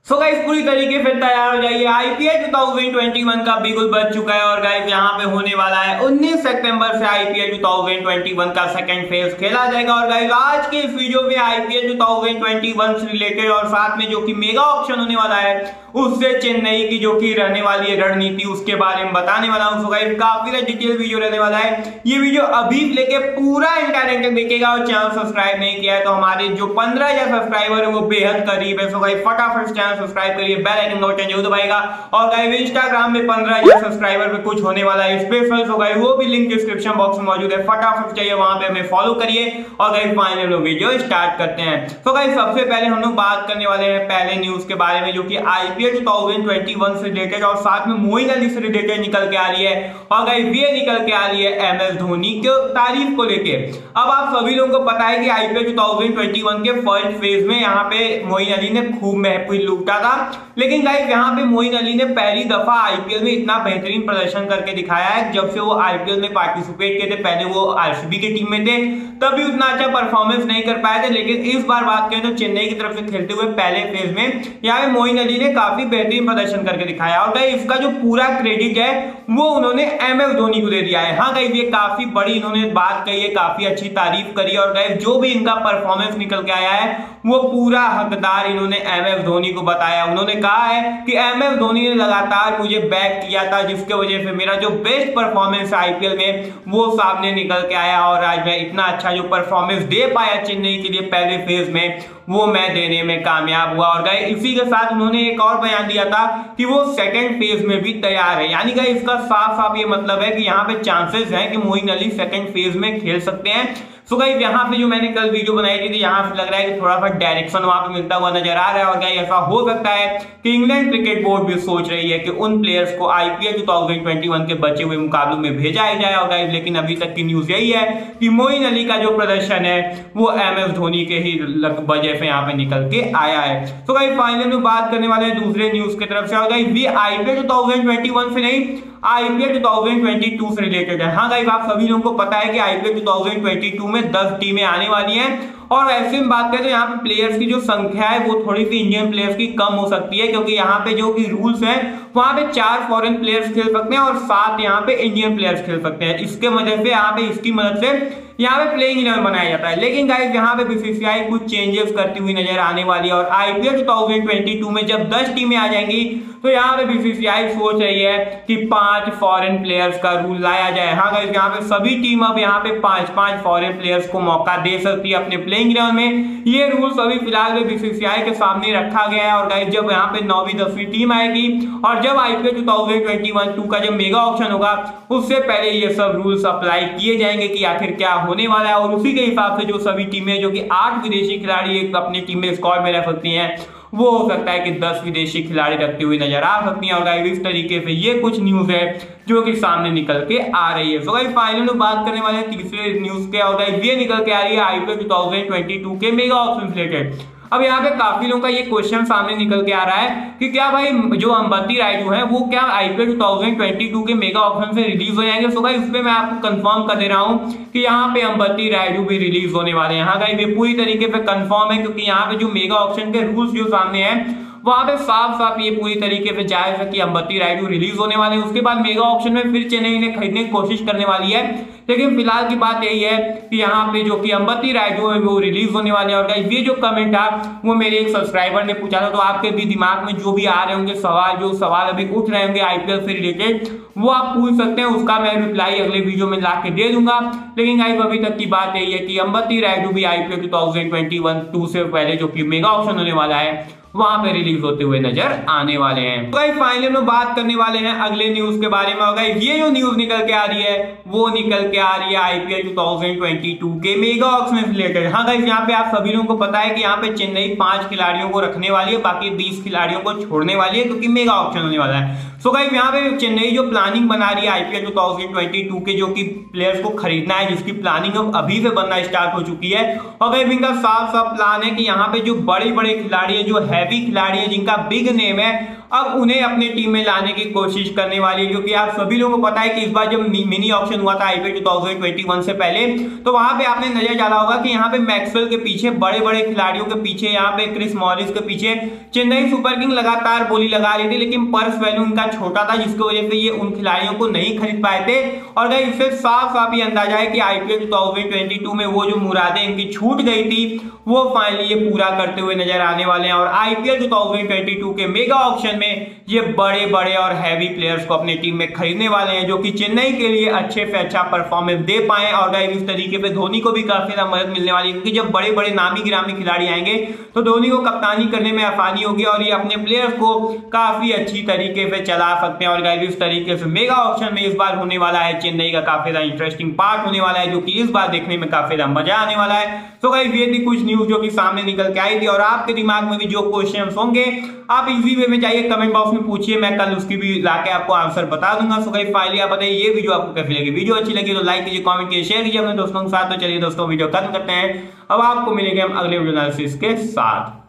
So guys पूरी तरीके से तैयार हो जाइए। आईपीएल 2021 का बिगुल बज चुका है और गाइस यहाँ पे होने वाला है 19 सितंबर से आईपीएल 2021 का सेकंड फेज खेला जाएगा। और गाइस आज के इस वीडियो में आईपीएल 2021 से रिलेटेड और साथ में जो कि मेगा ऑक्शन होने वाला है उससे चेन्नई की जो कि रहने वाली है रणनीति उसके बारे में बताने वाला हूँ। सो गाइस काफी डिटेल वीडियो रहने वाला है। ये वीडियो अभी लेके पूरा इंटरनेट तक देखेगा और चैनल सब्सक्राइब नहीं किया है तो हमारे जो 15,000 सब्सक्राइबर है वो बेहद करीब है। सो गाइस फटाफट चैनल सब्सक्राइब करिए, बेल आइकन का बटन जरूर दबाइएगा। और गाइस इंस्टाग्राम में 15,000 सब्सक्राइबर पे कुछ होने वाला है स्पेशल। सो गाइस वो भी लिंक डिस्क्रिप्शन बॉक्स में मौजूद है, फटाफट चाहिए वहां पे हमें फॉलो करिए। और गाइस फाइनल लोग वीडियो स्टार्ट करते हैं। तो गाइस सबसे पहले हम लोग बात करने वाले हैं पहले न्यूज के बारे में जो कि आईपीएल 2021 से रिलेटेड और साथ में मोइन अली से रिलेटेड निकल के आ रही है। और गाइस ये निकल के आ रही है एमएस धोनी के तारीफ को लेके। अब आप सभी लोगों को पता है कि आईपीएल 2021 के फर्स्ट फेज में यहाँ पे मोइन अली ने खूब महफिल लूटा था, लेकिन गाइस यहाँ पे मोइन अली ने पहली दफा आईपीएल में इतना बेहतरीन प्रदर्शन करके दिखाया है। जब से वो आईपीएल में पार्टिसिपेट किए थे, पहले वो आरसीबी की टीम में थे, तभी उतना अच्छा परफॉर्मेंस नहीं कर पाए थे। लेकिन इस बार बात करें तो चेन्नई की तरफ से खेलते हुए पहले फेज में यहाँ पे मोइन अली ने काफी बेहतरीन प्रदर्शन करके दिखाया। और गाइस इसका जो पूरा क्रेडिट है वो उन्होंने एमएस धोनी को दे दिया है। हाँ गाइस ये काफी बड़ी इन्होंने बात कही है, काफी अच्छी तारीफ करी। और गाइस जो भी इनका परफॉर्मेंस निकल के आया है वो पूरा हकदार इन्होंने एमएस धोनी को बताया। उन्होंने कहा है कि एमएस धोनी ने लगातार मुझे बैक किया था, जिसके वजह से मेरा जो बेस्ट परफॉर्मेंस आईपीएल में वो सामने निकल के आया और आज मैं इतना अच्छा जो परफॉर्मेंस दे पाया चेन्नई के लिए पहले फेज में वो मैं देने में कामयाब हुआ। और गाइस इसी के साथ उन्होंने एक और बयान दिया था कि वो सेकंड फेज में भी तैयार है। यानी गाइस इसका साफ साफ ये मतलब है कि यहाँ पे चांसेस हैं कि मोइन अली सेकंड फेज में खेल सकते हैं। सो गाइस यहाँ पे जो मैंने कल वीडियो बनाई थी यहाँ से लग रहा है कि थोड़ा सा डायरेक्शन वहां पे मिलता हुआ नजर आ रहा है। और गाइस ऐसा हो सकता है कि इंग्लैंड क्रिकेट बोर्ड भी सोच रही है कि उन प्लेयर्स को आईपीएल 2021 के बचे हुए मुकाबलों में भेजा जाए। और गाइस लेकिन अभी तक की न्यूज यही है कि मोइन अली का जो प्रदर्शन है वो एमएस धोनी के ही वजह से यहाँ पे निकल के आया है। तो गाइस फाइनली में बात करने वाले हैं दूसरे न्यूज की तरफ से। और गाइस ये आईपीएल 2021 से नहीं, आईपीएल 2022 से रिलेटेड है। हाँ गाइस आप सभी लोगों को पता है कि आईपीएल 2022 में 10 टीमें आने वाली हैं। और ऐसे में बात करें तो यहाँ पे प्लेयर्स की जो संख्या है वो थोड़ी सी इंडियन प्लेयर्स की कम हो सकती है, क्योंकि यहाँ पे जो कि रूल्स हैं वहां पे 4 फॉरेन प्लेयर्स खेल सकते हैं और 7 यहाँ पे इंडियन प्लेयर्स खेल सकते हैं। इसके वजह से यहाँ पे इसकी मदद से यहाँ पे प्लेइंग 11 बनाया जाता है। लेकिन गाइस यहाँ पे बीसीसीआई कुछ चेंजेस करती हुई नजर आने वाली है। और आईपीएल 2022 में जब 10 टीमें आ जाएंगी तो यहाँ पे बीसीसीआई सोच रही है कि 5 फॉरेन प्लेयर्स का रूल लाया जाए। हाँ गाइस यहाँ पे सभी टीम अब यहाँ पे 5-5 फॉरेन प्लेयर्स को मौका दे सकती है अपने प्लेइंग 11 में। ये रूल्स अभी फिलहाल में बीसीसीआई के सामने रखा गया है। और गाइस जब यहाँ पे 9वीं 10वीं टीम आएगी और जब आईपीएल 2021 का जब मेगा ऑक्शन होगा उससे पहले ये सब रूल्स अप्लाई किए जाएंगे कि आखिर क्या होने वाला है। और उसी के हिसाब से जो सभी टीमें जो कि 8 विदेशी खिलाड़ी अपनी टीम में स्क्वाड में रह सकती हैं वो हो सकता है कि 10 विदेशी खिलाड़ी रखते हुए नजर आ सकती हैं। और गाइस इस तरीके से ये कुछ न्यूज है जो कि सामने निकल के आ रही है। सो गाइस फाइनल में बात करने वाले हैं तीसरे न्यूज के। और गाइस ये निकल के आ रही है आईपीएल 2022 के मेगा ऑक्शन रिलेटेड। अब यहाँ पे काफी लोगों का ये क्वेश्चन सामने निकल के आ रहा है कि क्या भाई जो अंबती रायडू है वो क्या आईपीएल 2022 के मेगा ऑक्शन से रिलीज हो जाएंगे। सो गाइस इस पे मैं आपको कंफर्म कर दे रहा हूँ कि यहाँ पे अंबती रायडू भी रिलीज होने वाले हैं। यहाँ गाइस ये पूरी तरीके पे कंफर्म है, क्योंकि यहाँ पे जो मेगा ऑक्शन के रूल्स जो सामने है वहां पे साफ साफ ये पूरी तरीके से जायज है कि अंबती रायडू रिलीज होने वाले हैं। उसके बाद मेगा ऑक्शन में फिर चेन्नई ने खरीदने की कोशिश करने वाली है। लेकिन फिलहाल की बात यही है कि यहाँ पे जो कि अंबती रायडू है वो रिलीज होने वाले हैं। और गाइस ये जो कमेंट था वो मेरे एक सब्सक्राइबर ने पूछा था, तो आपके भी दिमाग में जो भी आ रहे होंगे सवाल, जो सवाल अभी उठ रहे होंगे आईपीएल से रिलेटेड वो आप पूछ सकते हैं। उसका मैं रिप्लाई अगले वीडियो में ला के दे दूंगा। लेकिन गाइस अभी तक की बात यही है कि अंबती रायडू भी आईपीएल 2021 से पहले जो कि मेगा ऑक्शन होने वाला है वहां पे रिलीज होते हुए नजर आने वाले हैं। तो गाइस फाइनली में बात करने वाले हैं अगले न्यूज के बारे में। और गाइस ये जो न्यूज निकल के आ रही है वो निकल के आ रही है आईपीएल 2022 के मेगा ऑक्शन से रिलेटेड। हाँ गाइस यहाँ पे आप सभी लोगों को पता है कि यहाँ पे चेन्नई 5 खिलाड़ियों को रखने वाली है, बाकी 20 खिलाड़ियों को छोड़ने वाली है, क्योंकि मेगा ऑक्शन होने वाला है। सो गाइस यहाँ पे चेन्नई जो प्लानिंग बना रही है आईपीएल 2022 के जो कि प्लेयर्स को खरीदना है, जिसकी प्लानिंग अब अभी से बनना स्टार्ट हो चुकी है। और गाइस इनका साफ साफ प्लान है कि यहाँ पे जो बड़े बड़े खिलाड़ी है, जो है हैवी खिलाड़ी है, जिनका बिग नेम है, अब उन्हें अपनी टीम में लाने की कोशिश करने वाली है। क्योंकि आप सभी लोगों को पता है कि इस बार जब मिनी ऑक्शन हुआ था आईपीएल 2021 से पहले, तो वहां पे आपने नजर डाला होगा कि यहाँ पे मैक्सवेल के पीछे, बड़े बड़े खिलाड़ियों के पीछे, यहाँ पे क्रिस मॉरिस के पीछे चेन्नई सुपर किंग लगातार बोली लगा रही थी, लेकिन पर्स वैल्यू उनका छोटा था, जिसकी वजह से ये उन खिलाड़ियों को नहीं खरीद पाए थे। और गाइस इससे साफ साफ ये अंदाजा है कि आईपीएल 2022 में वो जो मुरादें इनकी छूट गई थी, वो फाइनली ये पूरा करते हुए नजर आने वाले हैं। और आईपीएल 2022 के मेगा ऑक्शन में ये बड़े बड़े और हैवी प्लेयर्स को अपनी टीम में खरीदने वाले हैं, जो कि चेन्नई के लिए अच्छे से अच्छा परफॉर्मेंस दे पाए। और गाइस इस तरीके से धोनी को भी काफी ज्यादा मदद मिलने वाली है, क्योंकि जब बड़े बड़े नामी गिरामी खिलाड़ी आएंगे तो धोनी को कप्तानी करने में आसानी होगी और ये अपने प्लेयर्स को काफी अच्छी तरीके से चला सकते हैं। और गाइस इस तरीके से मेगा ऑक्शन में इस बार होने वाला है चेन्नई का काफी ज्यादा इंटरेस्टिंग पार्ट होने वाला है, जो कि इस बार देखने में काफी ज्यादा मजा आने वाला है। तो गाइस ये थी कुछ न्यूज जो कि सामने निकल के आई थी, और आपके दिमाग में भी जो क्वेश्चंस होंगे आप इजी वे में जाइए कमेंट बॉक्स में पूछिए, मैं कल उसकी भी लाके आपको आंसर बता दूंगा। सो गाइस फाइनली आप बताइए ये वीडियो आपको कैसी लगी। वीडियो अच्छी लगी तो लाइक कीजिए, कमेंट कीजिए, शेयर कीजिए अपने दोस्तों के साथ। तो चलिए दोस्तों वीडियो खत्म करते हैं, अब आपको मिलेंगे हम अगले वीडियो एनालिसिस के साथ।